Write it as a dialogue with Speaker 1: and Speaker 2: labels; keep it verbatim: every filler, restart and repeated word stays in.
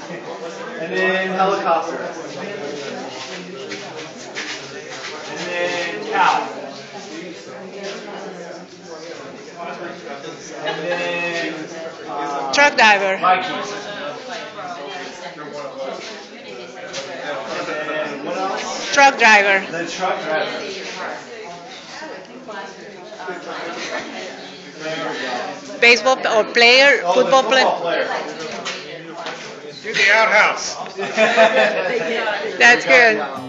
Speaker 1: And then helicopter. And then cow. And then uh,
Speaker 2: Truck driver.
Speaker 1: Vikings. And what else?
Speaker 2: Truck driver.
Speaker 1: The truck driver. There we go.
Speaker 2: Baseball or player,
Speaker 1: Oh,
Speaker 2: football
Speaker 1: the
Speaker 2: player.
Speaker 1: football player.
Speaker 3: Do the outhouse.
Speaker 2: That's good.